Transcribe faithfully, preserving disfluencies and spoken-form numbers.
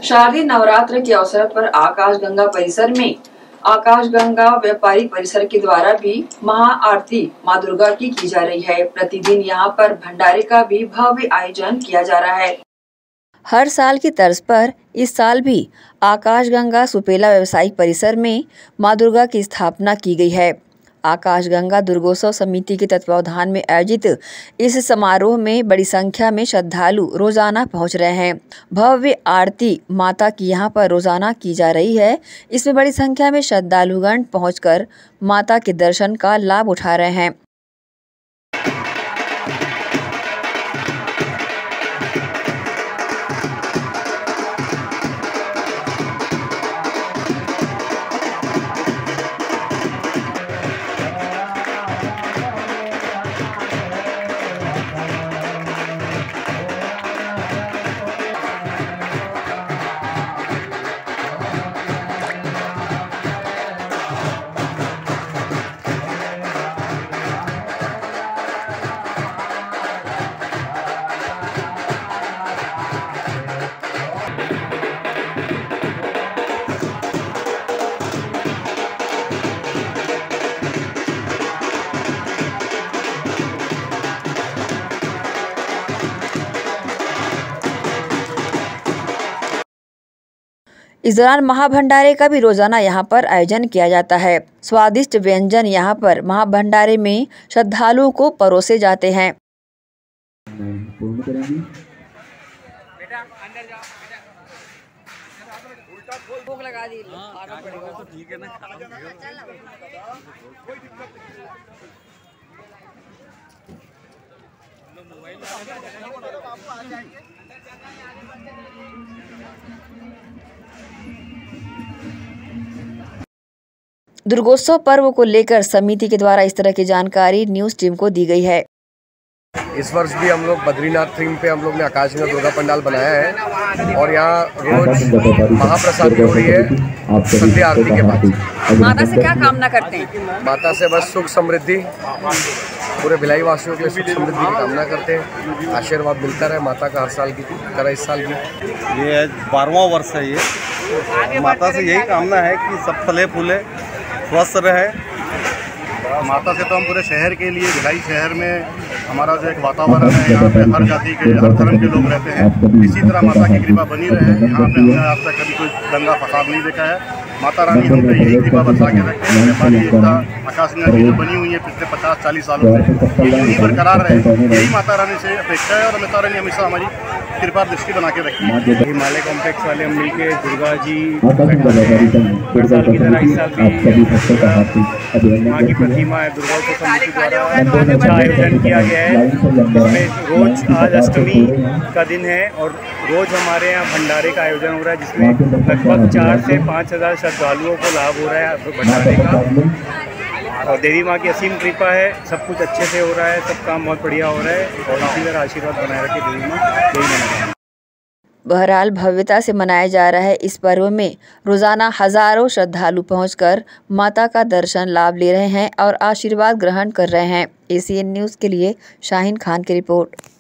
शारदीय नवरात्र के अवसर पर आकाशगंगा परिसर में आकाशगंगा व्यापारिक परिसर के द्वारा भी महा आरती मां दुर्गा की की जा रही है। प्रतिदिन यहां पर भंडारे का भी भव्य आयोजन किया जा रहा है। हर साल की तर्ज पर इस साल भी आकाशगंगा सुपेला व्यावसायिक परिसर में मां दुर्गा की स्थापना की गई है। आकाशगंगा दुर्गोत्सव समिति के तत्वावधान में आयोजित इस समारोह में बड़ी संख्या में श्रद्धालु रोजाना पहुंच रहे हैं। भव्य आरती माता की यहां पर रोजाना की जा रही है। इसमें बड़ी संख्या में श्रद्धालुगण पहुंचकर माता के दर्शन का लाभ उठा रहे हैं। इस दौरान महाभंडारे का भी रोजाना यहाँ पर आयोजन किया जाता है। स्वादिष्ट व्यंजन यहाँ पर महाभंडारे में श्रद्धालुओं को परोसे जाते हैं। दुर्गोत्सव पर्व को लेकर समिति के द्वारा इस तरह की जानकारी न्यूज टीम को दी गई है। इस वर्ष भी हम लोग बद्रीनाथ थीम पे हम लोग ने आकाशगंगा दुर्गा पंडाल बनाया है और यहाँ रोज महाप्रसाद हो रही है संध्या आरती के बाद। माता से क्या कामना करते हैं? माता से बस सुख समृद्धि, पूरे भिलाई वासियों के लिए सुख समृद्धि की कामना करते हैं। आशीर्वाद मिलता रहे माता का हर साल की तरह इस साल भी। ये बारहवां वर्ष है ये। माता से यही कामना है कि सब फले फूले स्वस्थ रहे। माता से तो हम पूरे शहर के लिए, भिलाई शहर में हमारा जो एक वातावरण है, यहाँ पे हर जाति के, हर धर्म के लोग रहते हैं। इसी तरह माता की कृपा बनी रहे। यहाँ पे हमने आज तक कभी कोई दंगा फसाद नहीं देखा है। माता रानी हम पे यही कृपा बचा के रखते हैं। हमारी एकता आकाशगंगा की जो बनी हुई है पिछले पचास चालीस सालों से, ये यूँ ही बरकरार रहे, यही माता रानी से अपेक्षा है। और माता रानी हमेशा हमारी कृपा दृष्टि बना के रखी है। हिमालय कॉम्प्लेक्स वाले हम मिलके दुर्गा जी हर साल की तरह इस साल भी माँ की प्रतिमा है दुर्गा को समिति द्वारा अच्छा आयोजन किया गया है। इसमें रोज आज अष्टमी का दिन है और रोज हमारे यहाँ भंडारे का आयोजन हो रहा है, जिसमें लगभग चार से पाँच हज़ार श्रद्धालुओं को लाभ हो रहा है भंडारे का। और देवी माँ की असीम कृपा है, सब कुछ अच्छे से हो रहा है, सब काम बहुत बढ़िया हो रहा है और इसी तरह आशीर्वाद बनाए रखे देवी माँ। यही मनाया। बहरहाल भव्यता से मनाया जा रहा है इस पर्व में रोजाना हजारों श्रद्धालु पहुंचकर माता का दर्शन लाभ ले रहे हैं और आशीर्वाद ग्रहण कर रहे हैं। एसीएन न्यूज़ के लिए शाहीन खान की रिपोर्ट।